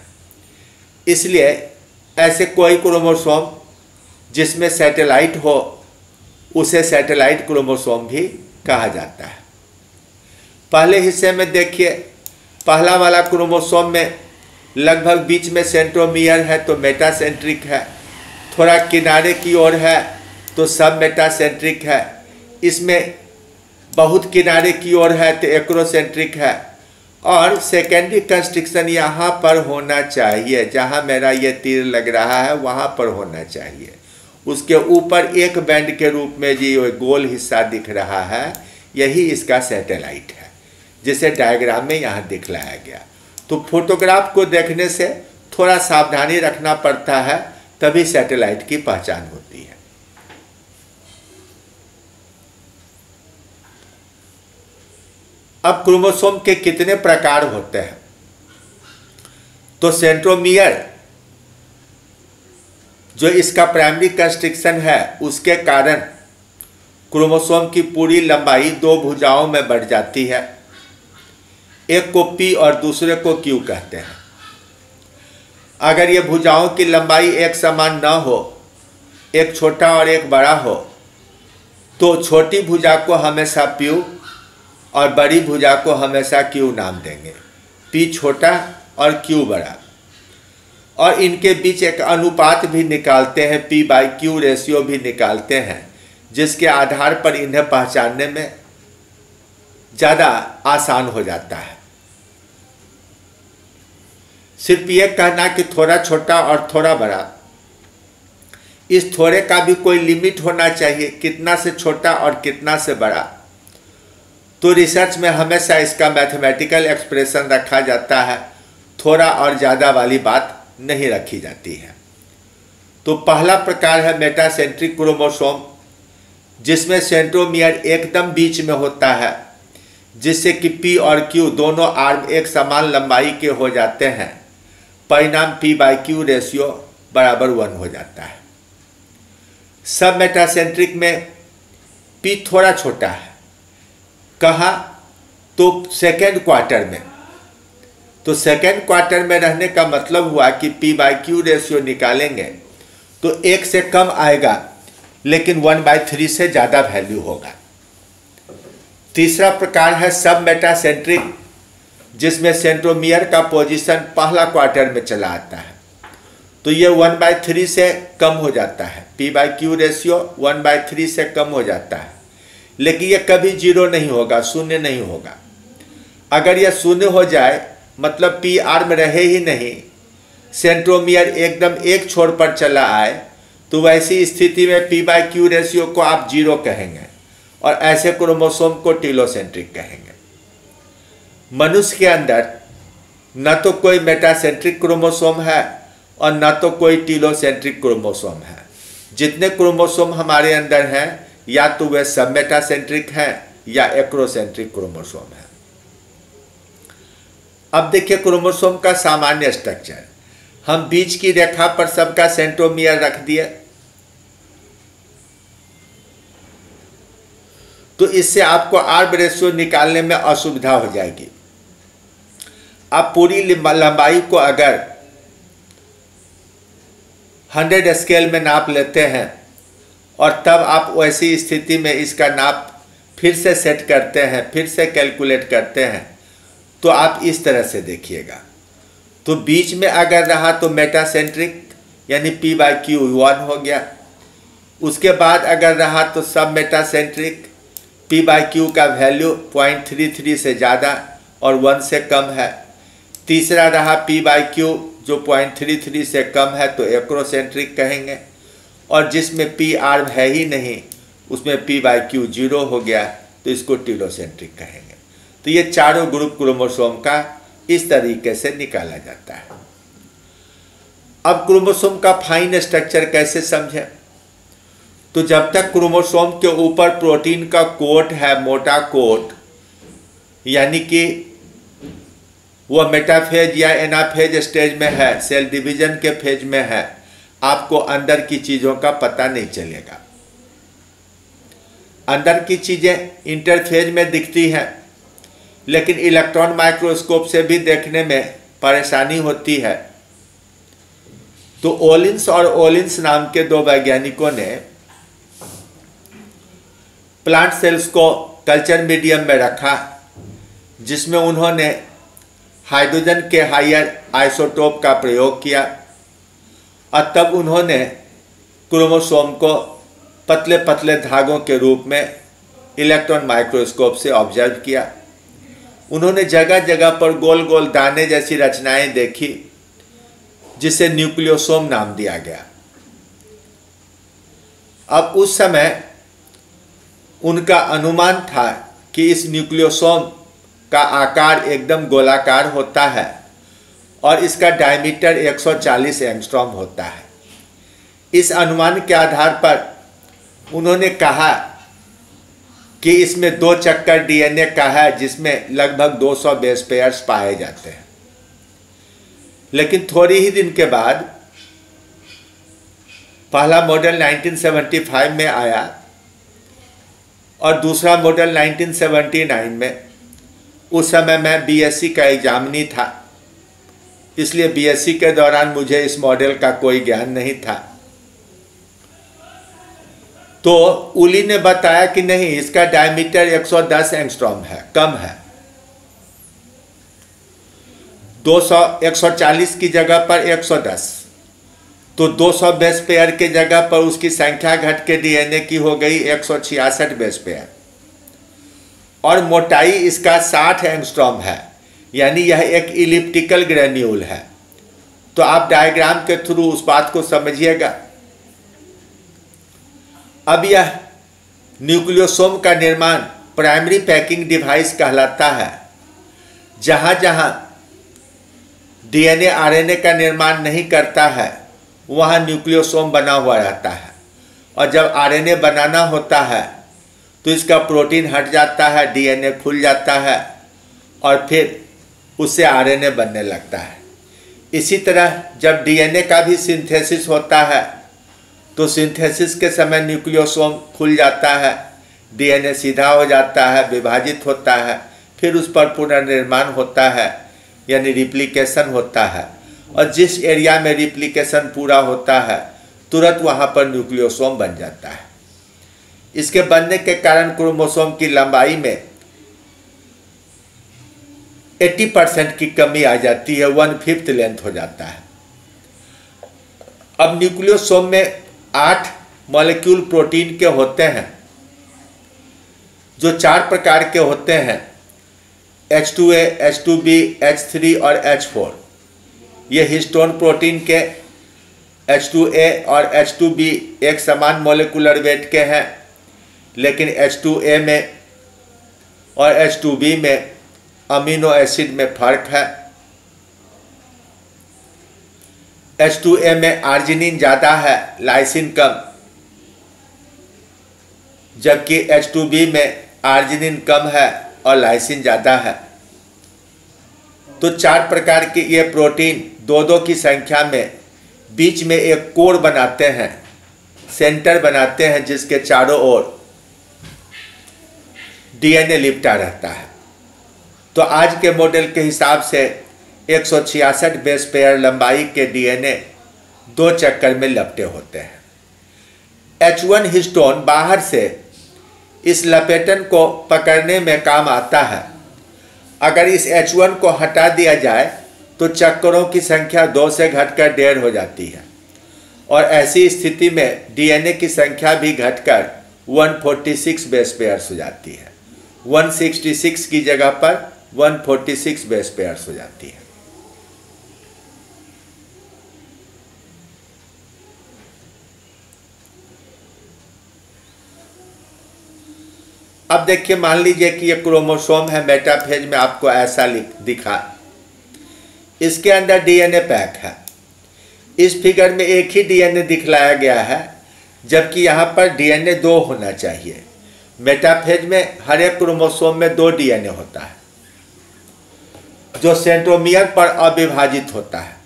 S1: इसलिए ऐसे कोई क्रोमोसोम जिसमें सैटेलाइट हो, उसे सैटेलाइट क्रोमोसोम भी कहा जाता है। पहले हिस्से में देखिए, पहला वाला क्रोमोसोम में लगभग बीच में सेंट्रोमियर है तो मेटासेंट्रिक है, थोड़ा किनारे की ओर है तो सब मेटासेंट्रिक है, इसमें बहुत किनारे की ओर है तो एक्रोसेंट्रिक है, और सेकेंडरी कंस्ट्रक्शन यहाँ पर होना चाहिए, जहाँ मेरा ये तीर लग रहा है वहाँ पर होना चाहिए। उसके ऊपर एक बैंड के रूप में जो गोल हिस्सा दिख रहा है यही इसका सैटेलाइट है, जिसे डायग्राम में यहाँ दिखलाया गया। तो फोटोग्राफ को देखने से थोड़ा सावधानी रखना पड़ता है, तभी सैटेलाइट की पहचान होती है। अब क्रोमोसोम के कितने प्रकार होते हैं? तो सेंट्रोमियर जो इसका प्राइमरी कंस्ट्रक्शन है उसके कारण क्रोमोसोम की पूरी लंबाई दो भुजाओं में बढ़ जाती है, एक को पी और दूसरे को क्यू कहते हैं। अगर ये भुजाओं की लंबाई एक समान न हो, एक छोटा और एक बड़ा हो, तो छोटी भुजा को हमेशा प्यू और बड़ी भुजा को हमेशा क्यू नाम देंगे। पी छोटा और क्यू बड़ा, और इनके बीच एक अनुपात भी निकालते हैं, पी बाई क्यू रेशियो भी निकालते हैं, जिसके आधार पर इन्हें पहचानने में ज़्यादा आसान हो जाता है। सिर्फ ये कहना कि थोड़ा छोटा और थोड़ा बड़ा, इस थोड़े का भी कोई लिमिट होना चाहिए, कितना से छोटा और कितना से बड़ा। तो रिसर्च में हमेशा इसका मैथमेटिकल एक्सप्रेशन रखा जाता है, थोड़ा और ज़्यादा वाली बात नहीं रखी जाती है। तो पहला प्रकार है मेटासेंट्रिक क्रोमोसोम, जिसमें सेंट्रोमियर एकदम बीच में होता है, जिससे कि पी और क्यू दोनों आर्म एक समान लंबाई के हो जाते हैं। परिणाम पी बाई क्यू रेशियो बराबर वन हो जाता है। सब मेटासेंट्रिक में पी थोड़ा छोटा है, कहाँ? तो सेकेंड क्वार्टर में। तो सेकेंड क्वार्टर में रहने का मतलब हुआ कि पी बाई क्यू रेशियो निकालेंगे तो एक से कम आएगा, लेकिन वन बाई थ्री से ज़्यादा वैल्यू होगा। तीसरा प्रकार है सब मेटासेंट्रिक, जिसमें सेंट्रोमियर का पोजीशन पहला क्वार्टर में चला आता है, तो ये वन बाई थ्री से कम हो जाता है, P by Q ratio one by three से कम हो जाता है, लेकिन ये कभी जीरो नहीं होगा, शून्य नहीं होगा। अगर यह शून्य हो जाए मतलब पी आर्म रहे ही नहीं, सेंट्रोमियर एकदम एक छोर पर चला आए, तो वैसी स्थिति में पी बाई क्यू रेशियो को आप जीरो कहेंगे, और ऐसे क्रोमोसोम को टीलोसेंट्रिक कहेंगे। मनुष्य के अंदर न तो कोई मेटासेंट्रिक क्रोमोसोम है और न तो कोई टीलोसेंट्रिक क्रोमोसोम है। जितने क्रोमोसोम हमारे अंदर हैं या तो वे सब मेटासेंट्रिक हैं या एक्रोसेंट्रिक क्रोमोसोम है। अब देखिए क्रोमोसोम का सामान्य स्ट्रक्चर। हम बीच की रेखा पर सबका सेंट्रोमियर रख दिए, तो इससे आपको आर्म रेशियो निकालने में असुविधा हो जाएगी। आप पूरी लंबाई को अगर हंड्रेड स्केल में नाप लेते हैं और तब आप वैसी स्थिति में इसका नाप फिर से सेट करते हैं, फिर से कैलकुलेट करते हैं, तो आप इस तरह से देखिएगा। तो बीच में अगर रहा तो मेटासेंट्रिक यानी पी बाई क्यू वन हो गया। उसके बाद अगर रहा तो सब मेटासेंट्रिक, पी बाई क्यू का वैल्यू पॉइंट थ्री थ्री से ज़्यादा और वन से कम है। तीसरा रहा पी बाई क्यू जो पॉइंट थ्री थ्री से कम है तो एक्रोसेंट्रिक कहेंगे, और जिसमें पी आर्म है ही नहीं उसमें पी बाई क्यू जीरो हो गया तो इसको टीलोसेंट्रिक कहेंगे। तो ये चारों ग्रुप क्रोमोसोम का इस तरीके से निकाला जाता है। अब क्रोमोसोम का फाइन स्ट्रक्चर कैसे समझें? तो जब तक क्रोमोसोम के ऊपर प्रोटीन का कोट है, मोटा कोट, यानी कि वह मेटाफेज या एनाफेज स्टेज में है, सेल डिवीजन के फेज में है, आपको अंदर की चीज़ों का पता नहीं चलेगा। अंदर की चीज़ें इंटरफेज में दिखती हैं, लेकिन इलेक्ट्रॉन माइक्रोस्कोप से भी देखने में परेशानी होती है। तो ओलिन्स और ओलिन्स नाम के दो वैज्ञानिकों ने प्लांट सेल्स को कल्चर मीडियम में रखा, जिसमें उन्होंने हाइड्रोजन के हायर आइसोटोप का प्रयोग किया और तब उन्होंने क्रोमोसोम को पतले पतले धागों के रूप में इलेक्ट्रॉन माइक्रोस्कोप से ऑब्जर्व किया। उन्होंने जगह जगह पर गोल गोल दाने जैसी रचनाएं देखी, जिसे न्यूक्लियोसोम नाम दिया गया। अब उस समय उनका अनुमान था कि इस न्यूक्लियोसोम का आकार एकदम गोलाकार होता है और इसका डायमीटर एक सौ चालीस एंगस्ट्रॉम होता है। इस अनुमान के आधार पर उन्होंने कहा कि इसमें दो चक्कर डीएनए का है, जिसमें लगभग दो सौ बेस पेयर्स पाए जाते हैं। लेकिन थोड़ी ही दिन के बाद पहला मॉडल उन्नीस सौ पचहत्तर में आया और दूसरा मॉडल उन्नीस सौ उन्यासी में। उस समय मैं बीएससी का एग्जामिनी था, इसलिए बीएससी के दौरान मुझे इस मॉडल का कोई ज्ञान नहीं था। तो उली ने बताया कि नहीं, इसका डायमीटर एक सौ दस एंगस्ट्रॉम है, कम है। दो सौ एक सौ चालीस की जगह पर एक सौ दस, तो दो सौ बेस पेयर के जगह पर उसकी संख्या घट के डीएनए की हो गई एक सौ छियासठ बेस पेयर और मोटाई इसका साठ एंगस्ट्रॉम है, यानी यह एक इलिप्टिकल ग्रेन्यूल है। तो आप डायग्राम के थ्रू उस बात को समझिएगा। अब यह न्यूक्लियोसोम का निर्माण प्राइमरी पैकिंग डिवाइस कहलाता है। जहां जहां डीएनए आरएनए का निर्माण नहीं करता है, वहां न्यूक्लियोसोम बना हुआ रहता है, और जब आरएनए बनाना होता है तो इसका प्रोटीन हट जाता है, डीएनए खुल जाता है और फिर उससे आरएनए बनने लगता है। इसी तरह जब डीएनए का भी सिंथेसिस होता है तो सिंथेसिस के समय न्यूक्लियोसोम खुल जाता है, डीएनए सीधा हो जाता है, विभाजित होता है, फिर उस पर पुनर्निर्माण होता है, यानी रिप्लिकेशन होता है। और जिस एरिया में रिप्लिकेशन पूरा होता है तुरंत वहाँ पर न्यूक्लियोसोम बन जाता है। इसके बनने के कारण क्रोमोसोम की लंबाई में अस्सी परसेंट की कमी आ जाती है, वन फिफ्थ लेंथ हो जाता है। अब न्यूक्लियोसोम में आठ मॉलिक्यूल प्रोटीन के होते हैं, जो चार प्रकार के होते हैं, H two A, H two B, H three और एच फोर। ये हिस्टोन प्रोटीन के एच टू ए और एच टू बी एक समान मॉलिक्यूलर वेट के हैं, लेकिन एच टू ए में और एच टू बी में अमीनो एसिड में फर्क है। एच टू ए में आर्जिनिन ज़्यादा है, लाइसिन कम, जबकि एच टू बी में आर्जिनिन कम है और लाइसिन ज़्यादा है। तो चार प्रकार के ये प्रोटीन दो दो की संख्या में बीच में एक कोर बनाते हैं, सेंटर बनाते हैं, जिसके चारों ओर डीएनए लिपटा रहता है। तो आज के मॉडल के हिसाब से एक सौ छियासठ बेस पेयर लंबाई के डीएनए दो चक्कर में लपटे होते हैं। एच वन हिस्टोन बाहर से इस लपेटन को पकड़ने में काम आता है। अगर इस एच वन को हटा दिया जाए तो चक्करों की संख्या दो से घटकर डेढ़ हो जाती है, और ऐसी स्थिति में डीएनए की संख्या भी घटकर एक सौ छियालीस बेस पेयर्स हो जाती है। एक सौ छियासठ की जगह पर एक सौ छियालीस बेस पेयर्स हो जाती है। अब देखिए, मान लीजिए कि ये क्रोमोसोम है, मेटाफेज में आपको ऐसा दिखा, इसके अंदर डीएनए पैक है। इस फिगर में एक ही डीएनए दिखलाया गया है, जबकि यहाँ पर डीएनए दो होना चाहिए। मेटाफेज में हर एक क्रोमोसोम में दो डीएनए होता है, जो सेंट्रोमियर पर अविभाजित होता है,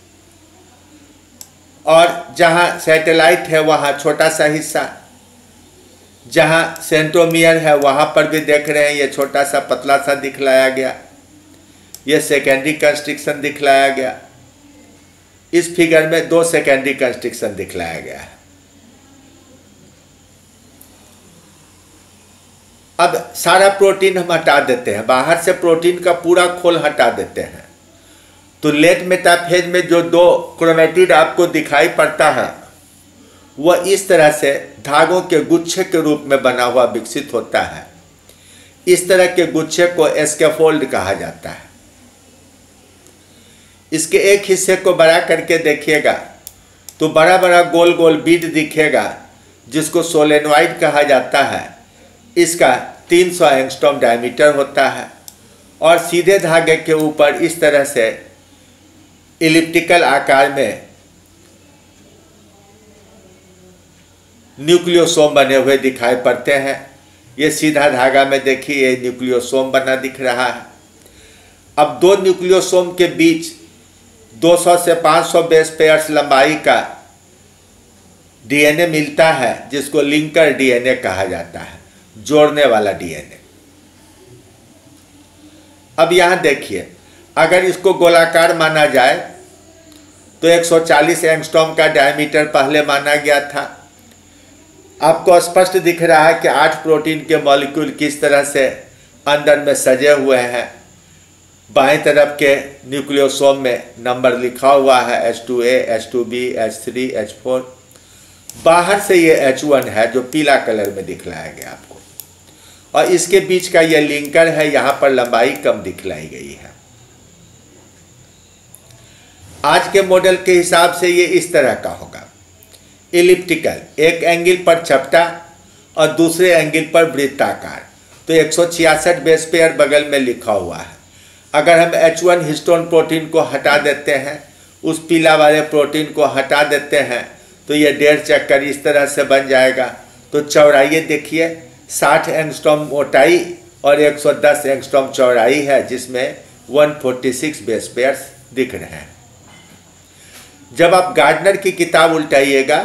S1: और जहाँ सैटेलाइट है वहाँ छोटा सा हिस्सा, जहाँ सेंट्रोमियर है वहाँ पर भी देख रहे हैं ये छोटा सा पतला सा दिखलाया गया, ये सेकेंडरी कंस्ट्रक्शन दिखलाया गया। इस फिगर में दो सेकेंडरी कंस्ट्रक्शन दिखलाया गया है। अब सारा प्रोटीन हम हटा देते हैं, बाहर से प्रोटीन का पूरा खोल हटा देते हैं, तो लेट मेटाफेज में जो दो क्रोमेटिड आपको दिखाई पड़ता है वह इस तरह से धागों के गुच्छे के रूप में बना हुआ विकसित होता है। इस तरह के गुच्छे को स्कैफोल्ड कहा जाता है। इसके एक हिस्से को बड़ा करके देखिएगा तो बड़ा बड़ा गोल गोल बीड दिखेगा, जिसको सोलेनॉइड कहा जाता है। इसका तीन सौ एंगस्ट्रॉम डायमीटर होता है और सीधे धागे के ऊपर इस तरह से इलिप्टिकल आकार में न्यूक्लियोसोम बने हुए दिखाई पड़ते हैं। ये सीधा धागा में देखिए ये न्यूक्लियोसोम बना दिख रहा है। अब दो न्यूक्लियोसोम के बीच दो सौ से पाँच सौ बेस पेयर्स लंबाई का डीएनए मिलता है, जिसको लिंकर डीएनए कहा जाता है, जोड़ने वाला डीएनए। अब यहां देखिए, अगर इसको गोलाकार माना जाए तो एक सौ चालीस एंगस्ट्रॉम का डायमीटर पहले माना गया था। आपको स्पष्ट दिख रहा है कि आठ प्रोटीन के मॉलिक्यूल किस तरह से अंदर में सजे हुए हैं। बाएं तरफ के न्यूक्लियोसोम में नंबर लिखा हुआ है H two A, H two B, H three, H four. बाहर से ये एच वन है जो पीला कलर में दिखलाया गया आपको, और इसके बीच का ये लिंकर है, यहाँ पर लंबाई कम दिखलाई गई है। आज के मॉडल के हिसाब से ये इस तरह का होगा, इलिप्टिकल, एक एंगल पर चपटा और दूसरे एंगल पर वृत्ताकार। तो एक सौ छियासठ बेस पेयर बगल में लिखा हुआ है। अगर हम एच वन हिस्टोन प्रोटीन को हटा देते हैं, उस पीला वाले प्रोटीन को हटा देते हैं, तो ये डेढ़ चक्कर इस तरह से बन जाएगा। तो चौड़ाई देखिए, साठ एंगस्ट्रॉम मोटाई और एक सौ दस एंगस्ट्रॉम चौड़ाई है, जिसमें एक सौ छियालीस बेस पेयर्स दिख रहे हैं। जब आप गार्डनर की किताब उल्टाइएगा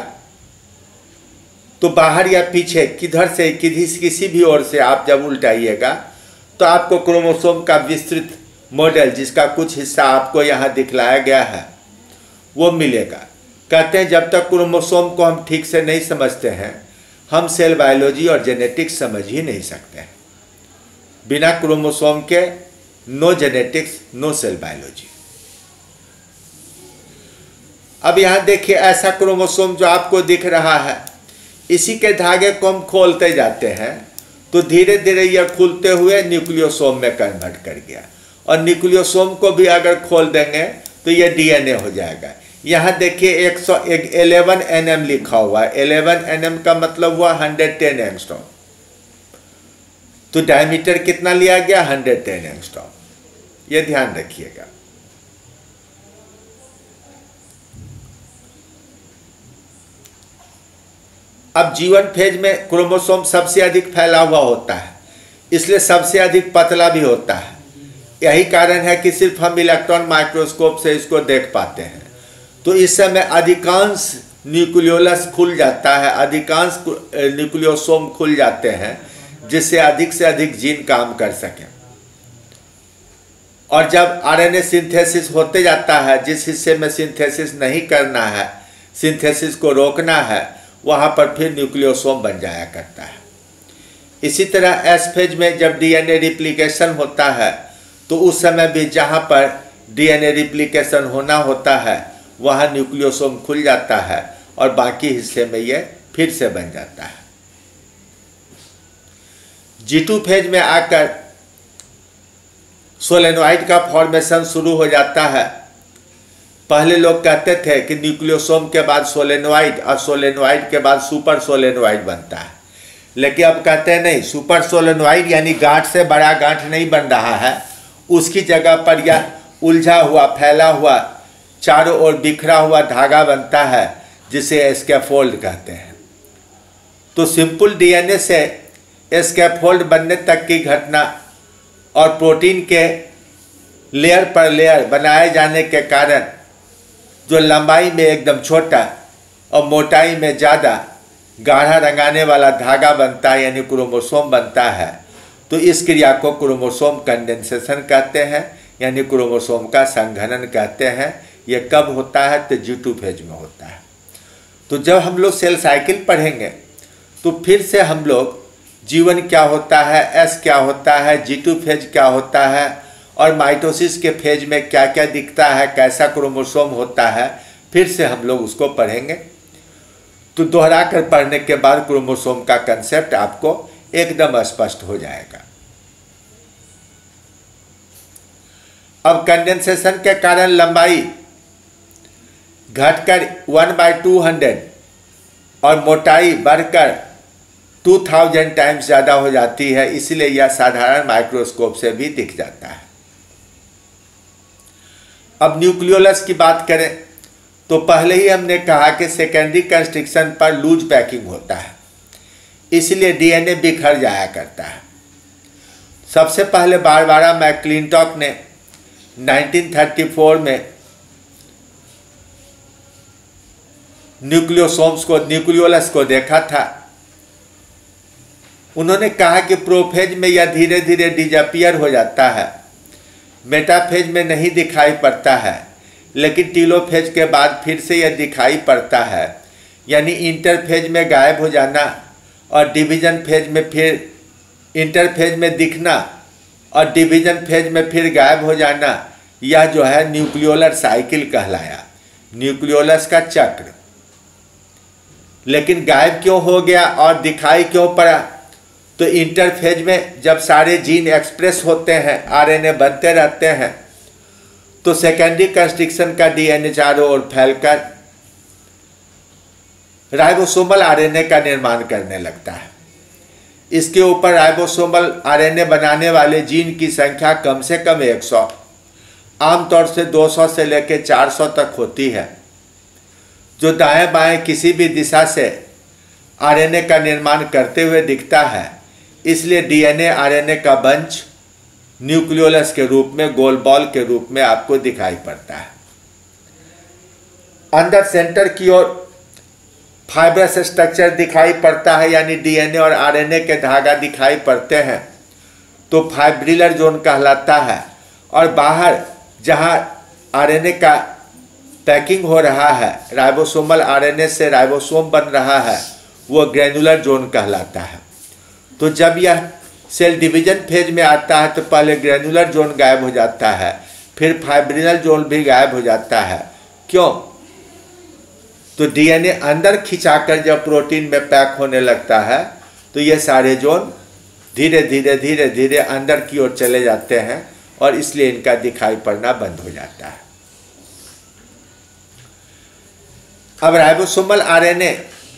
S1: तो बाहर या पीछे किधर से किसी किसी भी ओर से आप जब उल्टाइएगा तो आपको क्रोमोसोम का विस्तृत मॉडल, जिसका कुछ हिस्सा आपको यहाँ दिखलाया गया है, वो मिलेगा। कहते हैं जब तक क्रोमोसोम को हम ठीक से नहीं समझते हैं, हम सेल बायोलॉजी और जेनेटिक्स समझ ही नहीं सकते हैं। बिना क्रोमोसोम के no genetics, no cell biology. अब यहाँ देखिए, ऐसा क्रोमोसोम जो आपको दिख रहा है, इसी के धागे को हम खोलते जाते हैं तो धीरे धीरे यह खुलते हुए न्यूक्लियोसोम में कन्वर्ट कर गया, और न्यूक्लियोसोम को भी अगर खोल देंगे तो यह डीएनए हो जाएगा। यहाँ देखिए एक सौ ग्यारह एन एम लिखा हुआ है। ग्यारह एन एम का मतलब हुआ एक सौ दस एंगस्ट्रॉम। तो डायमीटर कितना लिया गया? एक सौ दस एंगस्ट्रॉम। ये ध्यान रखिएगा। अब जीवन फेज में क्रोमोसोम सबसे अधिक फैला हुआ होता है, इसलिए सबसे अधिक पतला भी होता है। यही कारण है कि सिर्फ हम इलेक्ट्रॉन माइक्रोस्कोप से इसको देख पाते हैं। तो इस समय अधिकांश न्यूक्लियोलस खुल जाता है, अधिकांश न्यूक्लियोसोम खुल जाते हैं, जिससे अधिक से अधिक जीन काम कर सकें। और जब आरएनए सिंथेसिस होते जाता है, जिस हिस्से में सिंथेसिस नहीं करना है, सिंथेसिस को रोकना है, वहाँ पर फिर न्यूक्लियोसोम बन जाया करता है। इसी तरह एस फेज में जब डीएनए रिप्लिकेशन होता है, तो उस समय भी जहाँ पर डीएनए रिप्लिकेशन होना होता है, वहाँ न्यूक्लियोसोम खुल जाता है और बाकी हिस्से में ये फिर से बन जाता है। जी टू फेज में आकर सोलेनॉइड का फॉर्मेशन शुरू हो जाता है। पहले लोग कहते थे कि न्यूक्लियोसोम के बाद सोलेनॉइड और सोलेनॉइड के बाद सुपर सोलेनॉइड बनता है, लेकिन अब कहते हैं नहीं, सुपर सोलेनॉइड यानी गांठ से बड़ा गांठ नहीं बन रहा है, उसकी जगह पर यह उलझा हुआ, फैला हुआ, चारों ओर बिखरा हुआ धागा बनता है, जिसे स्कैफोल्ड कहते हैं। तो सिंपल डीएनए से स्कैफोल्ड बनने तक की घटना और प्रोटीन के लेयर पर लेयर बनाए जाने के कारण जो लंबाई में एकदम छोटा और मोटाई में ज़्यादा गाढ़ा रंगाने वाला धागा बनता है, यानी क्रोमोसोम बनता है। तो इस क्रिया को क्रोमोसोम कंडेंसेशन कहते हैं, यानी क्रोमोसोम का संघनन कहते हैं। ये कब होता है? तो जी टू फेज में होता है। तो जब हम लोग सेल साइकिल पढ़ेंगे तो फिर से हम लोग जी वन क्या होता है, एस क्या होता है, जी टू फेज क्या होता है, और माइटोसिस के फेज में क्या क्या दिखता है, कैसा क्रोमोसोम होता है, फिर से हम लोग उसको पढ़ेंगे। तो दोहरा कर पढ़ने के बाद क्रोमोसोम का कंसेप्ट आपको एकदम स्पष्ट हो जाएगा। अब कंडेंसेशन के कारण लंबाई घटकर वन बाई टू हंड्रेड और मोटाई बढ़कर टू थाउजेंड टाइम्स ज़्यादा हो जाती है, इसलिए यह साधारण माइक्रोस्कोप से भी दिख जाता है। अब न्यूक्लियोलस की बात करें तो पहले ही हमने कहा कि सेकेंडरी कंस्ट्रक्शन पर लूज पैकिंग होता है, इसलिए डीएनए बिखर जाया करता है। सबसे पहले बारबारा मैक्लिंटॉक ने नाइनटीन थर्टी फोर में न्यूक्लियोसोम्स को न्यूक्लियोलस को देखा था। उन्होंने कहा कि प्रोफेज में यह धीरे धीरे डिजअपियर हो जाता है, मेटाफेज में नहीं दिखाई पड़ता है, लेकिन टीलोफेज के बाद फिर से यह दिखाई पड़ता है, यानी इंटरफेज में गायब हो जाना और डिवीजन फेज में फिर इंटरफेज में दिखना और डिवीजन फेज में फिर गायब हो जाना, यह जो है न्यूक्लियोलर साइकिल कहलाया, न्यूक्लियोलस का चक्र। लेकिन गायब क्यों हो गया और दिखाई क्यों पड़ा? तो इंटरफेज में जब सारे जीन एक्सप्रेस होते हैं, आरएनए बनते रहते हैं, तो सेकेंडरी कंस्ट्रक्शन का डीएनए चारों ओर फैलकर राइबोसोमल आरएनए का निर्माण करने लगता है। इसके ऊपर राइबोसोमल आरएनए बनाने वाले जीन की संख्या कम से कम एक सौ, आमतौर से दो सौ से लेकर चार सौ तक होती है, जो दाएं बाएं किसी भी दिशा से आरएनए का निर्माण करते हुए दिखता है। इसलिए डीएनए आरएनए का बंच न्यूक्लियोलस के रूप में, गोल बॉल के रूप में आपको दिखाई पड़ता है। अंदर सेंटर की ओर फाइब्रस स्ट्रक्चर दिखाई पड़ता है, यानी डीएनए और आरएनए के धागा दिखाई पड़ते हैं, तो फाइब्रिलर जोन कहलाता है। और बाहर जहां आरएनए का पैकिंग हो रहा है, राइबोसोमल आरएनए से राइबोसोम बन रहा है, वो ग्रेनुलर जोन कहलाता है। तो जब यह सेल डिवीजन फेज में आता है तो पहले ग्रेनुलर जोन गायब हो जाता है, फिर फाइब्रिनल जोन भी गायब हो जाता है। क्यों? तो डीएनए अंदर खिंचाकर जब प्रोटीन में पैक होने लगता है तो ये सारे जोन धीरे धीरे धीरे धीरे अंदर की ओर चले जाते हैं और इसलिए इनका दिखाई पड़ना बंद हो जाता है। अब राइबोसोमल आरएनए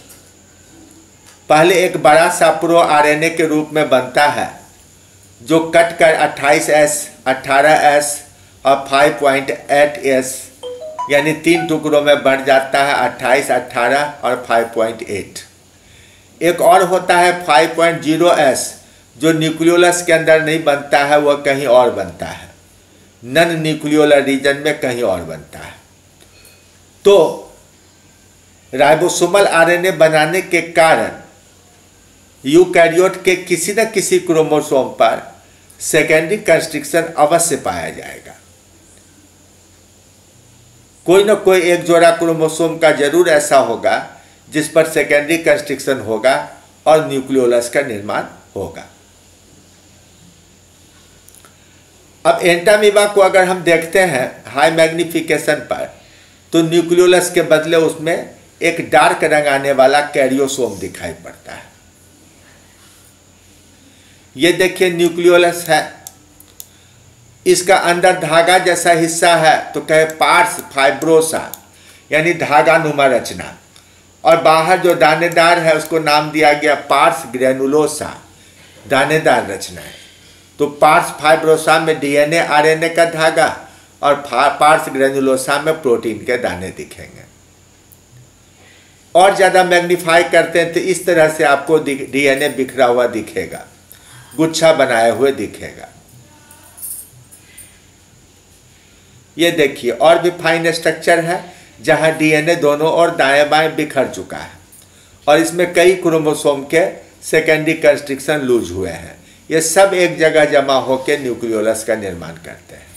S1: पहले एक बड़ा सा प्रो आरएनए के रूप में बनता है, जो कट कर अट्ठाईस एस, अठारह एस और पाँच पॉइंट आठ एस यानी तीन टुकड़ों में बंट जाता है, अट्ठाईस, अठारह और पाँच पॉइंट आठ। एक और होता है पाँच पॉइंट ज़ीरो एस, जो न्यूक्लियोलस के अंदर नहीं बनता है, वह कहीं और बनता है, नन न्यूक्लियोलर रीजन में कहीं और बनता है। तो राइबोसोमल आरएनए बनाने के कारण यूकैरियोट के किसी न किसी क्रोमोसोम पर सेकेंडरी कंस्ट्रक्शन अवश्य पाया जाएगा। कोई न कोई एक जोड़ा क्रोमोसोम का जरूर ऐसा होगा जिस पर सेकेंडरी कंस्ट्रक्शन होगा और न्यूक्लियोलस का निर्माण होगा। अब एंटामीबा को अगर हम देखते हैं हाई मैग्निफिकेशन पर, तो न्यूक्लियोलस के बदले उसमें एक डार्क रंग आने वाला कैरियोसोम दिखाई पड़ता है। ये देखिए न्यूक्लियोलस है, इसका अंदर धागा जैसा हिस्सा है तो कहे पार्स फाइब्रोसा यानी धागा नुमा रचना, और बाहर जो दानेदार है उसको नाम दिया गया पार्स ग्रेनुलोसा, दानेदार रचना है। तो पार्स फाइब्रोसा में डीएनए आरएनए का धागा और पार्स ग्रेनुलोसा में प्रोटीन के दाने दिखेंगे। और ज़्यादा मैग्नीफाई करते हैं तो इस तरह से आपको डीएनए बिखरा हुआ दिखेगा, गुच्छा बनाए हुए दिखेगा। ये देखिए और भी फाइन स्ट्रक्चर है जहां डीएनए दोनों ओर दाएं बाएं बिखर चुका है और इसमें कई क्रोमोसोम के सेकेंडरी कंस्ट्रक्शन लूज हुए हैं। ये सब एक जगह जमा होकर न्यूक्लियोलस का निर्माण करते हैं।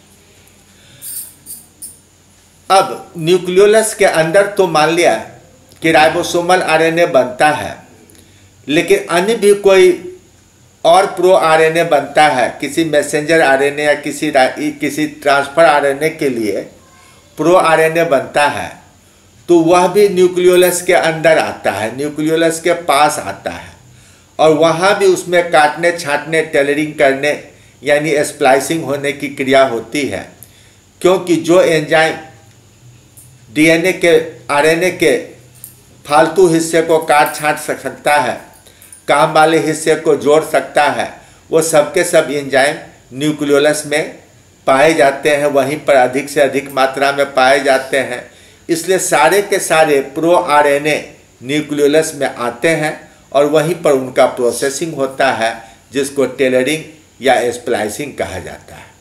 S1: अब न्यूक्लियोलस के अंदर तो मान लिया कि राइबोसोमल आरएनए बनता है, लेकिन अन्य भी कोई और प्रो आरएनए बनता है, किसी मैसेंजर आरएनए या किसी किसी ट्रांसफर आरएनए के लिए प्रो आरएनए बनता है, तो वह भी न्यूक्लियोलस के अंदर आता है, न्यूक्लियोलस के पास आता है, और वहाँ भी उसमें काटने छांटने टेलरिंग करने यानी स्प्लाइसिंग होने की क्रिया होती है। क्योंकि जो एंजाइम डीएनए के आरएनए के फालतू हिस्से को काट छांट सकता है, काम वाले हिस्से को जोड़ सकता है, वो सबके सब एंजाइम न्यूक्लियोलस में पाए जाते हैं, वहीं पर अधिक से अधिक मात्रा में पाए जाते हैं। इसलिए सारे के सारे प्रो आरएनए न्यूक्लियोलस में आते हैं और वहीं पर उनका प्रोसेसिंग होता है, जिसको टेलरिंग या स्प्लाइसिंग कहा जाता है।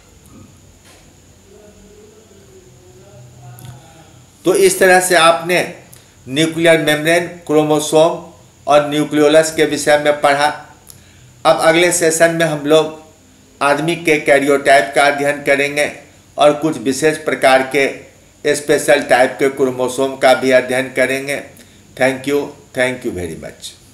S1: तो इस तरह से आपने न्यूक्लियर मेम्ब्रेन, क्रोमोसोम और न्यूक्लियोलस के विषय में पढ़ा। अब अगले सेशन में हम लोग आदमी के कैरियोटाइप का अध्ययन करेंगे और कुछ विशेष प्रकार के स्पेशल टाइप के क्रोमोसोम का भी अध्ययन करेंगे। Thank you, thank you very much.